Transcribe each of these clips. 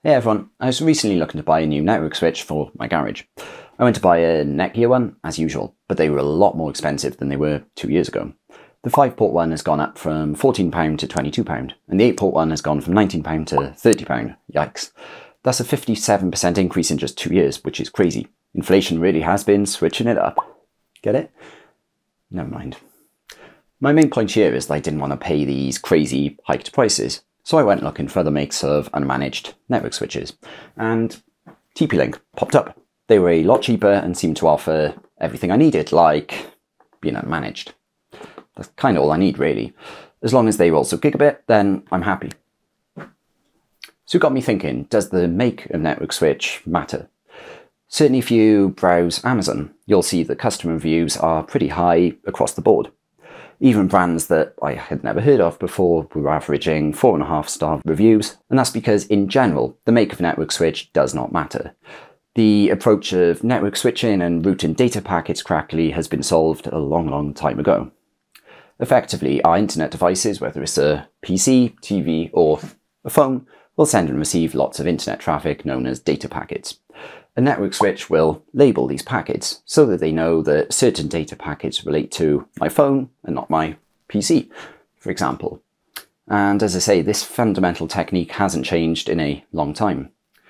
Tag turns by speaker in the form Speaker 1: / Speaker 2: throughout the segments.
Speaker 1: Hey everyone, I was recently looking to buy a new network switch for my garage. I went to buy a Netgear one, as usual, but they were a lot more expensive than they were 2 years ago. The 5-port one has gone up from £14 to £22, and the 8-port one has gone from £19 to £30. Yikes. That's a 57% increase in just 2 years, which is crazy. Inflation really has been switching it up. Get it? Never mind. My main point here is that I didn't want to pay these crazy hiked prices. So I went looking for other makes of unmanaged network switches, and TP-Link popped up. They were a lot cheaper and seemed to offer everything I needed, like being unmanaged. That's kind of all I need, really. As long as they were also gigabit, then I'm happy. So it got me thinking, does the make of network switch matter? Certainly if you browse Amazon, you'll see that customer reviews are pretty high across the board. Even brands that I had never heard of before were averaging 4.5-star reviews, and that's because, in general, the make of a network switch does not matter. The approach of network switching and routing data packets correctly has been solved a long time ago. Effectively, our internet devices, whether it's a PC, TV, or a phone, will send and receive lots of internet traffic known as data packets. A network switch will label these packets so that they know that certain data packets relate to my phone and not my PC, for example. And as I say, this fundamental technique hasn't changed in a long time.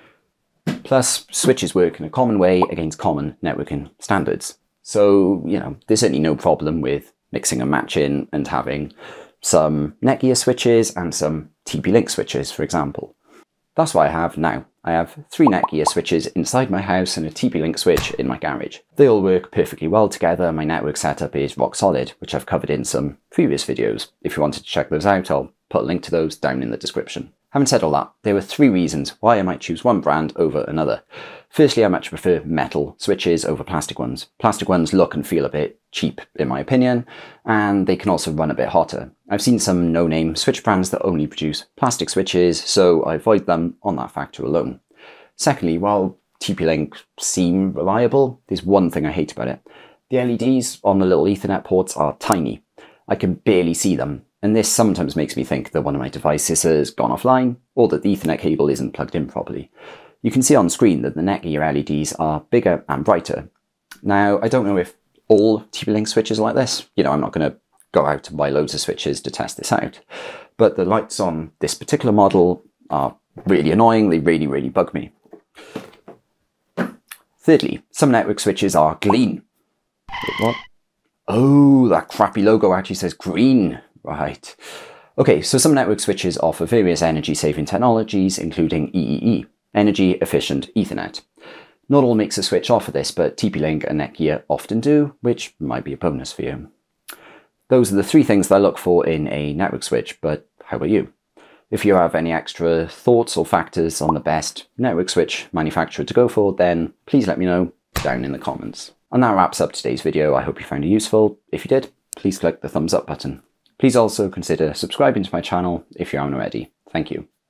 Speaker 1: Plus, switches work in a common way against common networking standards. So, there's certainly no problem with mixing and matching and having some Netgear switches and some TP-Link switches, for example. That's what I have now. I have 3 Netgear switches inside my house and a TP-Link switch in my garage. They all work perfectly well together. My network setup is rock solid, which I've covered in some previous videos. If you wanted to check those out, I'll put a link to those down in the description. Having said all that, there were 3 reasons why I might choose one brand over another. Firstly, I much prefer metal switches over plastic ones. Plastic ones look and feel a bit cheap, in my opinion, and they can also run a bit hotter. I've seen some no-name switch brands that only produce plastic switches, so I avoid them on that factor alone. Secondly, while TP-Link seem reliable, there's one thing I hate about it. The LEDs on the little Ethernet ports are tiny. I can barely see them, and this sometimes makes me think that one of my devices has gone offline, or that the Ethernet cable isn't plugged in properly. You can see on screen that the Netgear LEDs are bigger and brighter. Now, I don't know if all TP-Link switches are like this. I'm not going to go out and buy loads of switches to test this out. But the lights on this particular model are really annoying. They really bug me. Thirdly, some network switches are GLEEN. Wait, what? Oh, that crappy logo actually says green. Right. Okay, so some network switches offer various energy-saving technologies, including EEE, Energy Efficient Ethernet. Not all makes a switch offer this, but TP-Link and Netgear often do, which might be a bonus for you. Those are the 3 things that I look for in a network switch, but how about you? If you have any extra thoughts or factors on the best network switch manufacturer to go for, then please let me know down in the comments. And that wraps up today's video. I hope you found it useful. If you did, please click the thumbs up button. Please also consider subscribing to my channel if you aren't already. Thank you.